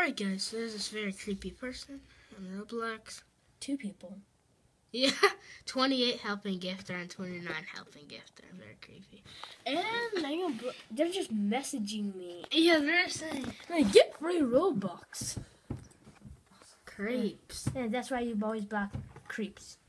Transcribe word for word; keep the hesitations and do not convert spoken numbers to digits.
Alright guys, so there's this very creepy person on Roblox. Two people. Yeah, twenty-eight helping gifter and twenty-nine helping gifter. Very creepy. And they, they're just messaging me. Yeah, they're saying, Like, get free Robux. creeps. Yeah, that's why you always block creeps.